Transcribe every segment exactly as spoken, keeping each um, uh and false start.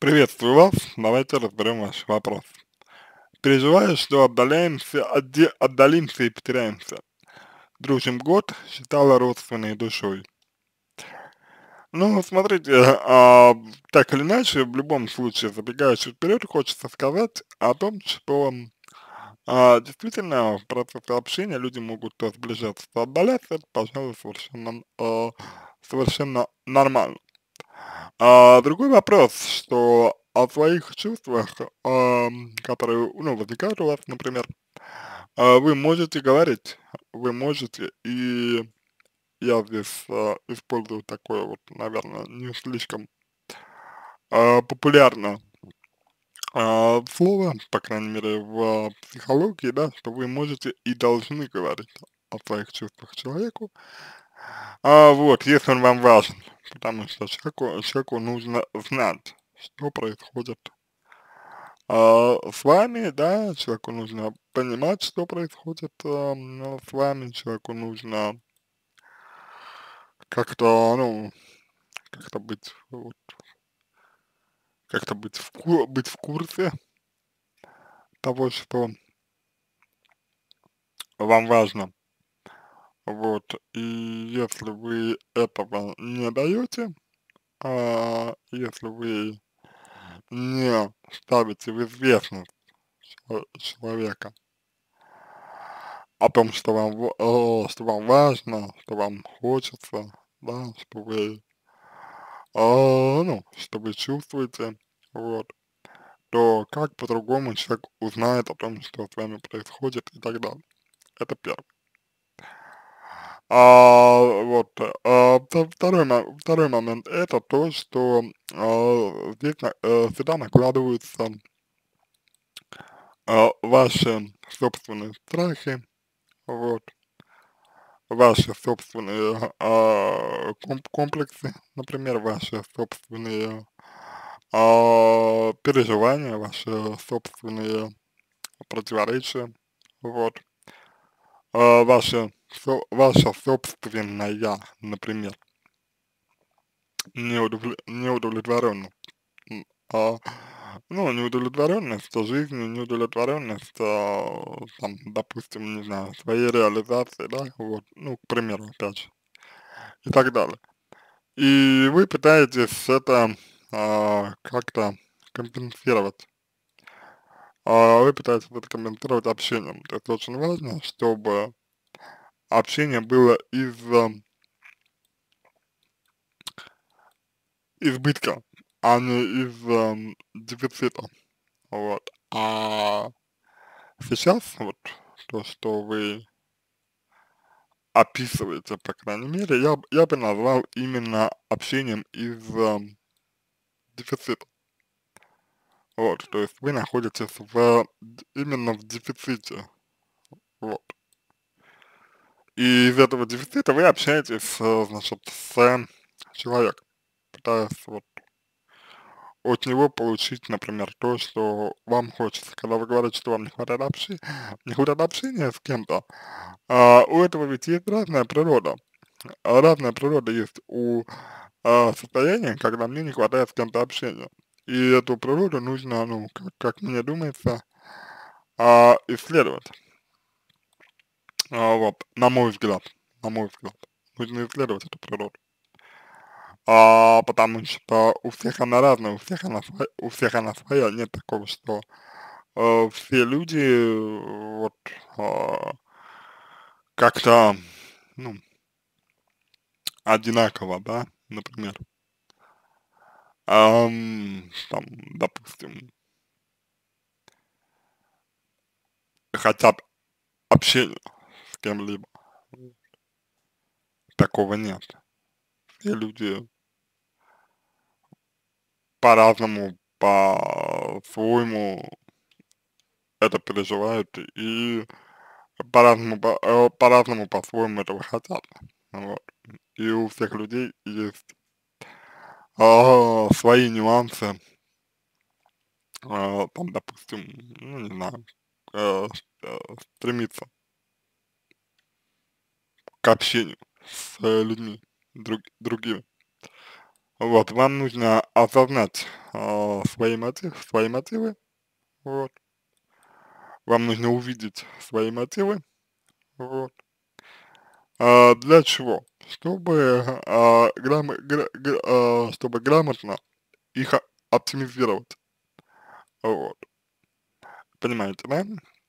Приветствую вас. Давайте разберем ваш вопрос. Переживаю, что отдаляемся, отде- отдалимся и потеряемся. Дружим год, считала родственной душой. Ну, смотрите, а, так или иначе, в любом случае, забегая чуть вперед, хочется сказать о том, что а, действительно в процессе общения люди могут то сближаться, то отдаляться, это, пожалуй, совершенно, а, совершенно нормально. А, другой вопрос, что о своих чувствах, ам, которые, ну, возникают у вас, например, а, вы можете говорить, вы можете, и я здесь а, использую такое вот, наверное, не слишком а, популярное а, слово, по крайней мере, в психологии, да, что вы можете и должны говорить о своих чувствах человеку, а, вот, если он вам важен, потому что человеку, человеку нужно знать, что происходит а, с вами, да, человеку нужно понимать, что происходит а, м, с вами, человеку нужно как-то, ну, как-то быть, вот, как-то быть в, ку- быть в курсе того, что вам важно, вот, и если вы этого не даете, а, если вы не ставите в известность чел- человека о том, что вам, ва- э, что вам важно, что вам хочется, да, что вы, а, ну, что вы чувствуете, вот, то как по-другому человек узнает о том, что с вами происходит и так далее. Это первое. А, вот, а, вто- второй, мо- второй момент, это то, что а, здесь на- э, сюда накладываются а, ваши собственные страхи, вот, ваши собственные а, ком- комплексы, например, ваши собственные а, переживания, ваши собственные противоречия, вот, а, ваши, со- ваша собственная, например, неудовле- неудовлетворенность, м, а, ну, неудовлетворенность жизнью, неудовлетворенность, а, там, допустим, не знаю, своей реализации, да, вот, ну, к примеру, опять же, и так далее. И вы пытаетесь это а, как-то компенсировать. А, вы пытаетесь это компенсировать общением. То есть очень важно, чтобы общение было из а, избытка, а не из ам, дефицита. Вот. А сейчас вот то, что вы описываете, по крайней мере, я, б- я бы назвал именно общением из ам, дефицита. Вот, то есть вы находитесь в, д- именно в дефиците. Вот. И из этого дефицита вы общаетесь, э, значит, с человеком, пытаясь вот от него получить, например, то, что вам хочется. Когда вы говорите, что вам не хватает общения, не хватает общения с кем-то, а, у этого ведь есть разная природа. А разная природа есть у а, состояния, когда мне не хватает с кем-то общения. И эту природу нужно, ну, как, как мне думается, а, исследовать. А, вот, на мой взгляд, на мой взгляд, нужно исследовать эту природу. А, потому что у всех она разная, у всех она, сво- у всех она своя, нет такого, что э, все люди э, вот а, как-то, ну, одинаково, да, например, ам, там, допустим, хотят общения с кем-либо, такого нет. Все люди по-разному, по-своему это переживают и по-разному, по- э, по-разному, по-своему этого хотят. Вот. И у всех людей есть а, свои нюансы, а, там, допустим, ну, не знаю, э, э, стремиться к общению с э, людьми друг, другими. Вот, вам нужно осознать а, свои мотивы, свои мотивы, вот. Вам нужно увидеть свои мотивы, вот. А, для чего? Чтобы, а, грам гра гра а, чтобы грамотно их о оптимизировать. Вот. Понимаете, да?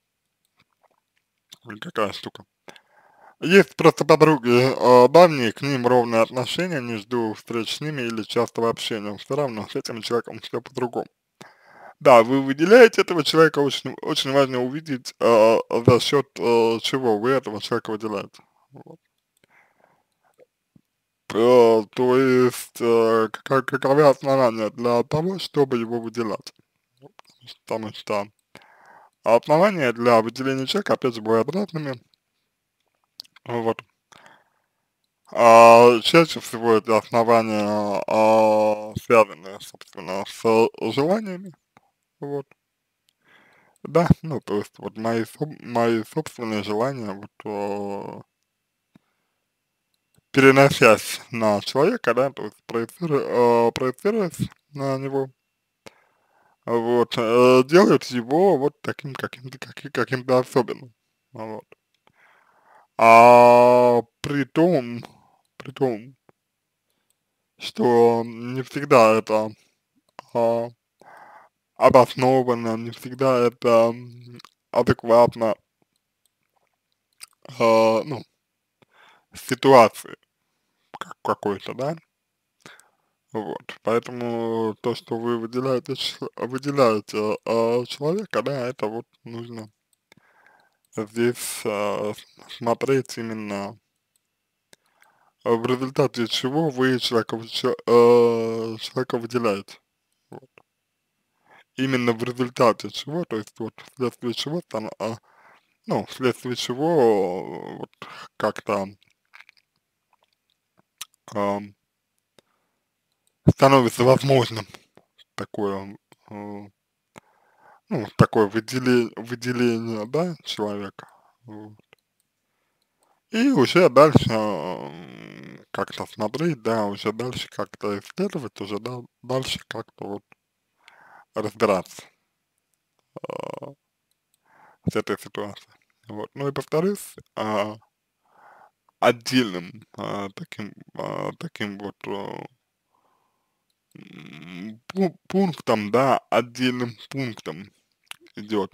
Вот какая штука. Есть просто подруги, э, давние, к ним ровные отношения, не жду встреч с ними или частого общения, все равно с этим человеком все по-другому. Да, вы выделяете этого человека, очень, очень важно увидеть, э, за счет э, чего вы этого человека выделяете. Вот. Э, то есть, э, кака- каковы основания для того, чтобы его выделять. Потому что основания для выделения человека, опять же, бывают разными. Вот. А, чаще всего эти основания, а, связаны, собственно, с желаниями, вот. Да, ну, то есть вот мои, соб мои собственные желания, вот, э, переносясь на человека, да, то есть проециру э, проецируясь на него, вот, э, делают его вот таким каким-то каки каким-то особенным, вот. А при том, при том, что не всегда это, а обоснованно, не всегда это, м, адекватно, а, ну, ситуации как какой-то, да. Вот. Поэтому то, что вы выделяете, чел- выделяете а, человека, да, это вот нужно здесь а, с- смотреть именно а, в результате чего вы человека, вы- че- э, человека выделяете. Вот. Именно в результате чего, то есть вот вследствие чего там, а, ну, вследствие чего э, вот как-то ам, становится возможным такое, э, ну, такое выделение, выделение, да, человека. Вот. И уже дальше м, как-то смотреть, да, уже дальше как-то исследовать, уже да, дальше как-то вот разбираться а, с этой ситуацией. Вот. Ну и повторюсь, а, отдельным а, таким, а, таким вот а, м, пу- пунктом, да, отдельным пунктом идет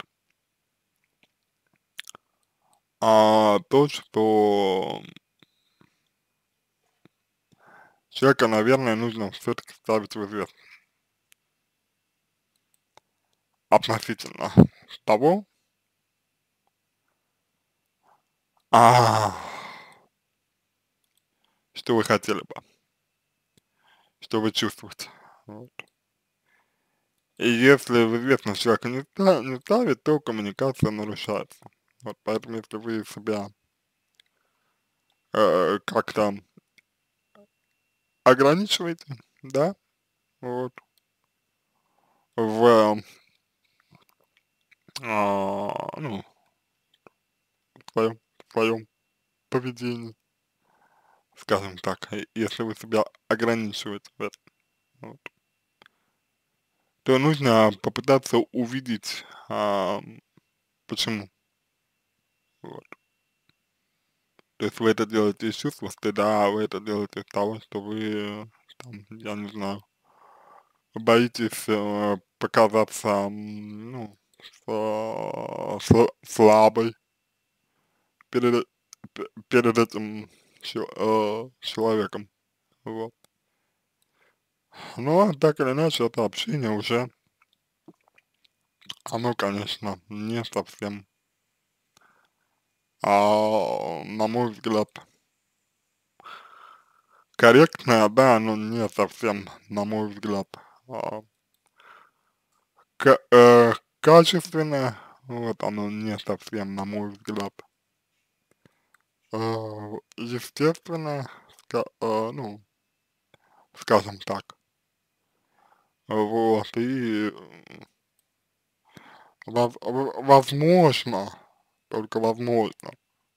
а, то, что человека, наверное, нужно все-таки ставить в известность относительно того, а, что вы хотели бы, что вы чувствуете. Вот. И если в известность человека не, ста- не ставит, то коммуникация нарушается. Вот, поэтому если вы себя э, как-то ограничиваете, да, вот, в, а, ну, в своем, в своем поведении, скажем так, и если вы себя ограничиваете в этом, вот, то нужно попытаться увидеть, а, почему. Вот. То есть вы это делаете из чувства стыда, вы это делаете из того, что вы, там, я не знаю, боитесь э, показаться, м, ну, сла- сла- слабой перед, п- перед этим чел- э, человеком. Вот. Но так или иначе, это общение уже, оно, конечно, не совсем, а, на мой взгляд, корректное, да, но не совсем, на мой взгляд, а, к- э, качественное, вот оно не совсем, на мой взгляд, э, естественно, ска- э, ну, скажем так, вот, и м, воз- в- возможно, только возможно,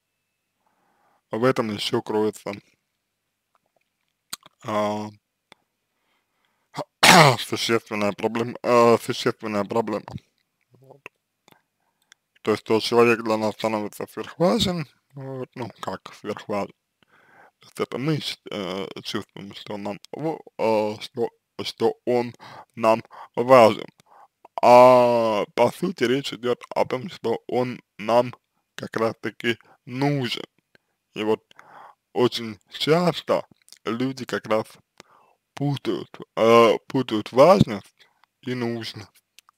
в этом еще кроется а, существенная проблема, э, существенная проблема. Вот. То есть, что человек для нас становится сверхважен, вот, ну, как сверхважен, то есть это мы щ- э, чувствуем, что нам, в- э, что, что он нам важен. А по сути речь идет о том, что он нам как раз таки нужен. И вот очень часто люди как раз путают, э, путают важность и нужность.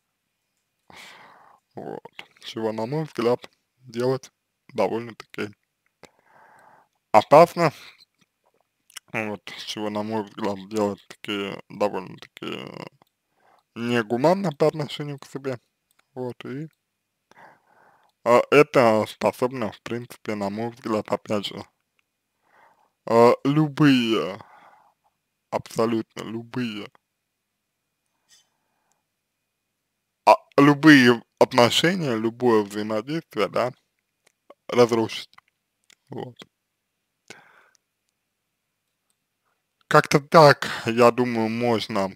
Вот. Чего, на мой взгляд, делать довольно-таки опасно. Вот. Чего, на мой взгляд, делать таки довольно-таки негуманно по отношению к себе. Вот. И а, это способно, в принципе, на мой взгляд, опять же, а, любые, абсолютно любые, а, любые отношения, любое взаимодействие, да, разрушить. Вот. Как-то так, я думаю, можно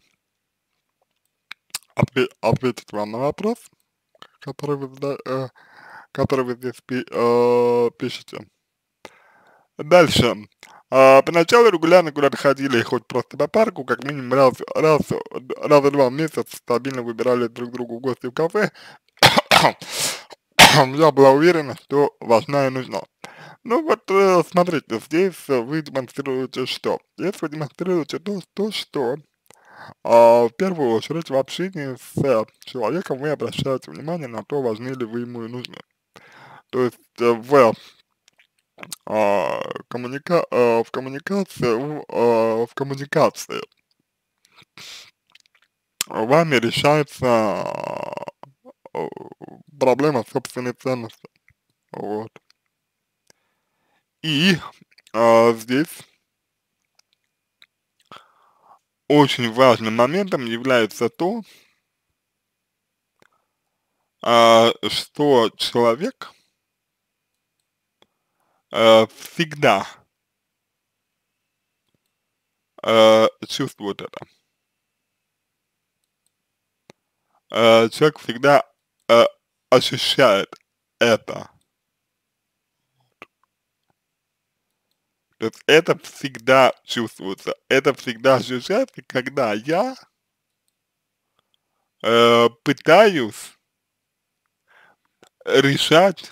отве ответить вам на вопрос, который вы, зада э, который вы здесь пи э, пишете. Дальше. А, поначалу регулярно куда-то ходили, хоть просто по парку, как минимум раз, раз, раза два в месяц стабильно выбирали друг другу в гости в кафе. Я была уверена, что важна и нужна. Ну вот, э, смотрите, здесь э, вы демонстрируете что? Здесь вы демонстрируете то, то что а, в первую очередь в общении с э, человеком вы обращаете внимание на то, важны ли вы ему и нужны. То есть э, в, а, коммуника а, в коммуникации, в, а, в коммуникации вами решается а, проблема собственной ценности. Вот. И а, здесь очень важным моментом является то, а, что человек а, всегда а, чувствует это. А, человек всегда а, ощущает это. То есть это всегда чувствуется. Это всегда ощущается, когда я э, пытаюсь решать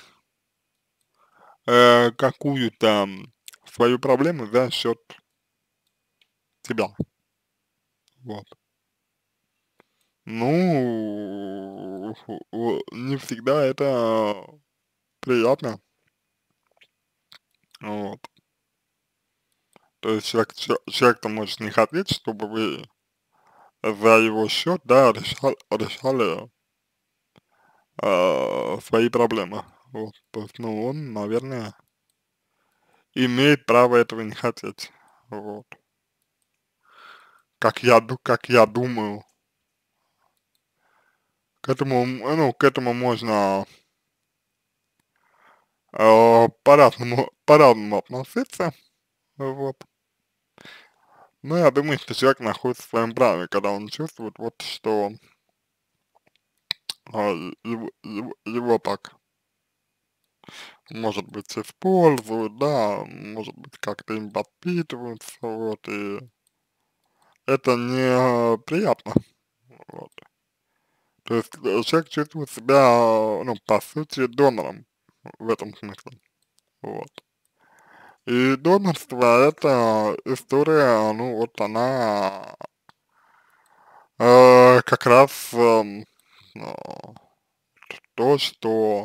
э, какую-то свою проблему за счет тебя. Вот. Ну, не всегда это приятно. Вот. То есть человек, человек-то может не хотеть, чтобы вы за его счет, да, решали, решали э, свои проблемы. Вот. То есть, ну, он, наверное, имеет право этого не хотеть. Вот. Как я, ду- как я думаю, к этому, м, ну, к этому можно э, по-разному, по-разному относиться. Вот. Но я думаю, что человек находится в своем праве, когда он чувствует, вот, что а, его, его, его так, может быть, используют, да, может быть, как-то им подпитываются, вот, и это неприятно, вот. То есть э, человек чувствует себя, э, ну, по сути, донором в этом смысле, вот. И донорство — это история, ну, вот она э, как раз эм, а, то, что,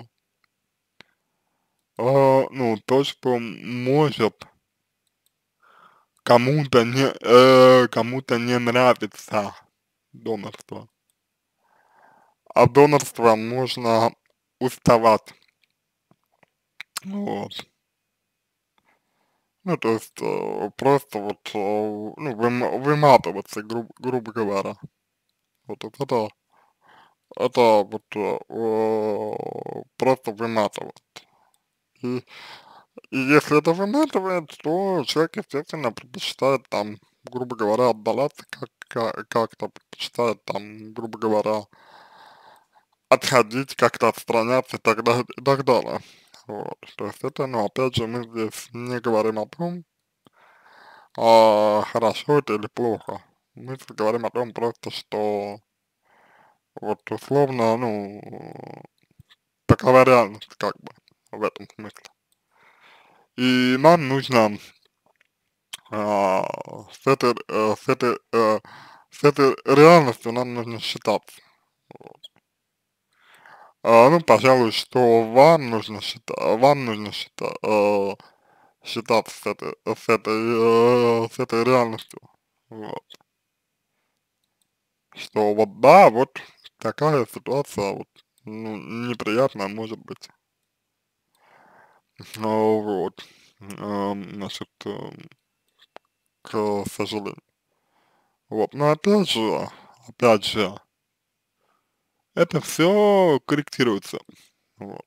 э, ну, то, что может кому-то не, э, кому-то не нравится донорство. От донорства можно уставать, вот. Ну, то есть, э, просто вот, э, ну, выма выматываться, грубо грубо говоря. Вот вот это это вот, э, о, просто выматывает. И и если это выматывает, то человек, естественно, предпочитает там грубо говоря, отдаляться, как, как, как-то предпочитает там, грубо говоря, отходить, как-то отстраняться и так далее, и так далее. Вот, то есть это, ну, опять же, мы здесь не говорим о том, а, хорошо это или плохо. Мы здесь говорим о том просто, что вот условно, ну, такова реальность, как бы, в этом смысле. И нам нужно а, с этой, э, с этой, э, с этой реальностью нам нужно считаться. Вот. А, ну, пожалуй, что вам нужно считать, вам нужно считать, э, считаться с этой, с этой, э, с этой реальностью. Вот. Что вот да, вот такая ситуация, вот, ну, неприятная может быть. Ну, вот. Эм, значит, эм, к сожалению. Вот. Но опять же, опять же, это все корректируется. Вот.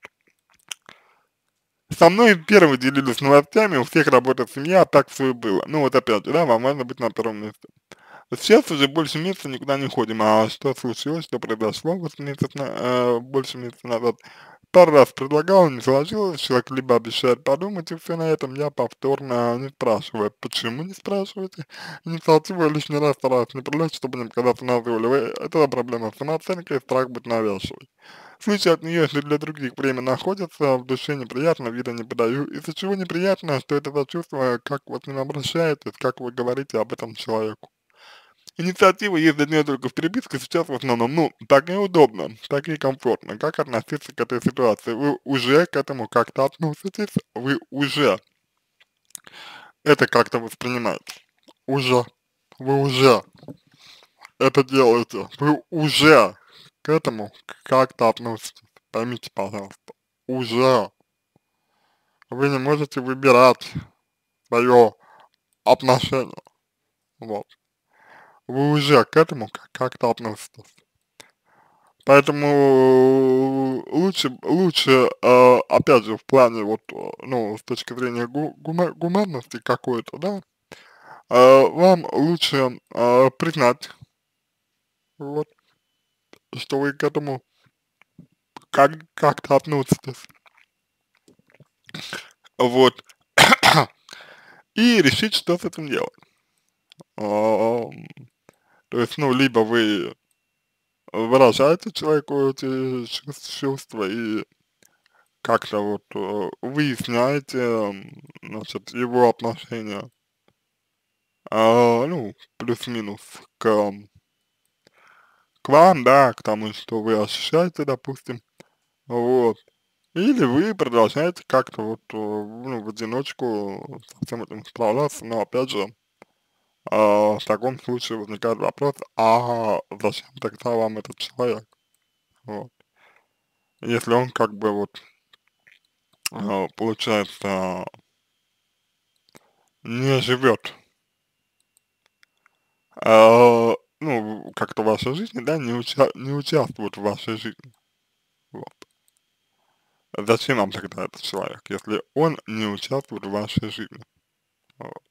Со мной первые делились новостями, у всех работает семья, а так все и было. Ну вот опять же, да, вам важно быть на первом месте. Сейчас уже больше месяца никуда не ходим, а что случилось, что произошло вот месяц, на, э, больше месяца назад. Пару раз предлагал, не сложилось, человек либо обещает подумать, и все на этом, я повторно не спрашиваю. Почему не спрашиваете? Инициативу я лишний раз стараюсь не проявлять, чтобы не показаться назойливой. Это проблема самооценки и страх быть навязчивой. В случае от нее, если для других время находится, в душе неприятно, вида не подаю. Из-за чего неприятно, что это за чувство, как вы с ним обращаетесь, как вы говорите об этом человеку. Инициатива есть для нее только в переписке сейчас в основном, ну, так неудобно, так и комфортно. Как относиться к этой ситуации? Вы уже к этому как-то относитесь, вы уже это как-то воспринимаете. Уже. Вы уже это делаете. Вы уже к этому как-то относитесь. Поймите, пожалуйста. Уже. Вы не можете выбирать свое отношение. Вот. Вы уже к этому как-то относитесь. Поэтому лучше, лучше, э, опять же, в плане вот, э, ну, с точки зрения гу гума гуманности какой-то, да, э, вам лучше, э, признать, вот, что вы к этому как как-то относитесь, вот, и решить, что с этим делать. Ам, то есть, ну, либо вы выражаете человеку эти чувс чувства и как-то вот, э, выясняете, м, значит, его отношение, а, ну, плюс-минус к, к вам, да, к тому, что вы ощущаете, допустим, вот. Или вы продолжаете как-то вот, э, ну, в одиночку со всем этим справляться, но опять же, а, в таком случае возникает вопрос, а зачем тогда вам этот человек, вот. Если он как бы вот, а, получается, не живет, а, ну, как-то в вашей жизни, да, не, уча не участвует в вашей жизни, вот. Зачем вам тогда этот человек, если он не участвует в вашей жизни? Вот.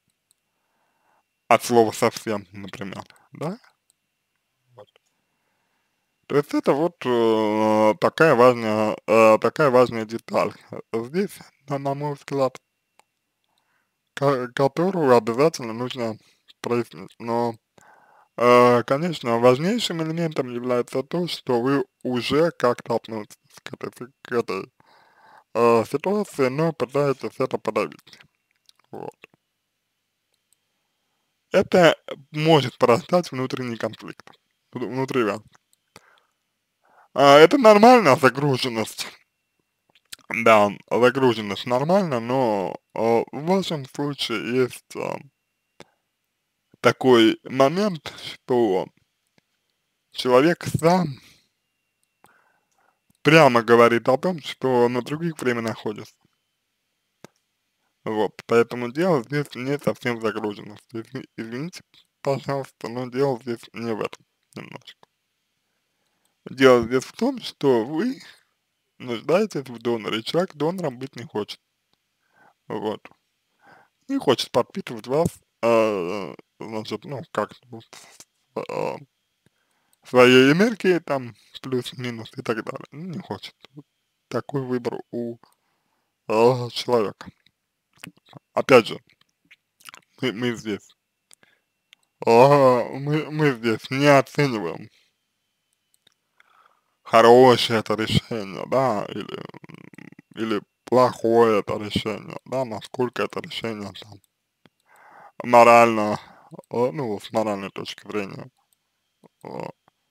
От слова совсем, например, да? Вот. То есть это вот э, такая важная, э, такая важная деталь. Э, Здесь, на, на мой взгляд, ко- которую обязательно нужно прояснить. Но, э, конечно, важнейшим элементом является то, что вы уже как-то относитесь к этой, си- к этой э, ситуации, но пытаетесь это подавить. Вот. Это может порождать внутренний конфликт вну- внутри вас. А, это нормально, загруженность, да, загруженность нормально, но а, в вашем случае есть а, такой момент, что человек сам прямо говорит о том, что на других время находится. Вот, поэтому дело здесь не совсем загруженность. Изви- Извините, пожалуйста, но дело здесь не в этом немножко. Дело здесь в том, что вы нуждаетесь в доноре, и человек донором быть не хочет, вот, не хочет подпитывать вас э, значит, ну, как вот, э, своей энергии там плюс-минус и так далее. Ну, не хочет. Вот такой выбор у э, человека. Опять же, мы, мы здесь, а, мы, мы здесь не оцениваем, хорошее это решение, да, или, или плохое это решение, да, насколько это решение там морально, э, ну, с моральной точки зрения, э,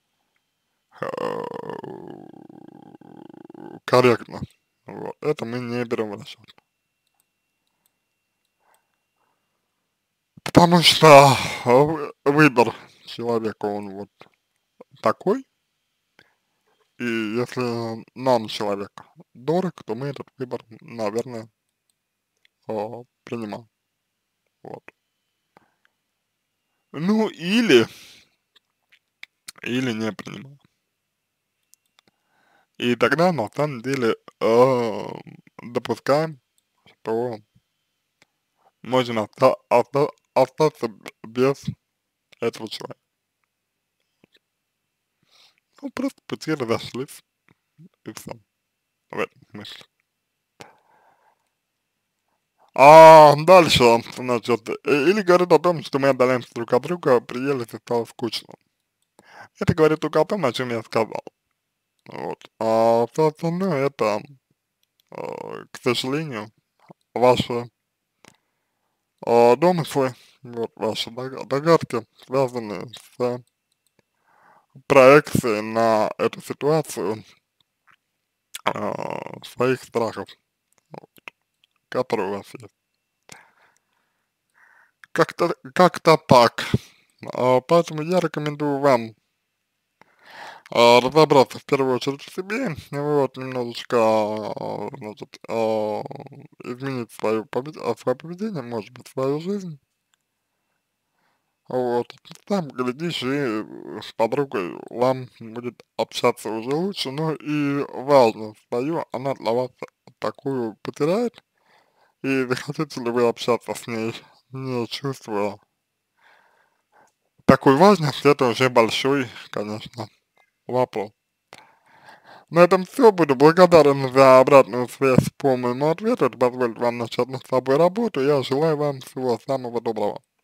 э, корректно. Вот. Это мы не берем в расчет. Потому что вы- выбор человека, он вот такой, и если нам человек дорог, то мы этот выбор, наверное, а, принимаем. Вот. Ну, или, или не принимаем. И тогда, на самом деле, а, допускаем, что можно оста оста остаться без этого человека. Ну, просто пути разошлись, и всё, в этом смысле. А дальше, значит, э, или говорит о том, что мы отдаляемся друг от друга, приелось и стало скучно. Это говорит только о том, о чем я сказал. Вот. А все остальное это, э, к сожалению, ваши э, домыслы, вот, ваши дог- догадки, связанные с проекцией на эту ситуацию э, своих страхов, вот, которые у вас есть. Как-то как-то так. А, поэтому я рекомендую вам а, разобраться в первую очередь в себе, вот, немножечко, а, значит, а, изменить свое, повед- а, свое поведение, может быть, свою жизнь, вот, там, глядишь, и э, с подругой вам будет общаться уже лучше, ну и важно свою, она для вас такую потеряет, и захотите ли вы общаться с ней, не чувствуя такой важности, это уже большой, конечно, вопрос. На этом все. Буду благодарен за обратную связь по моему ответу. Это позволит вам начать над собой работу. Я желаю вам всего самого доброго.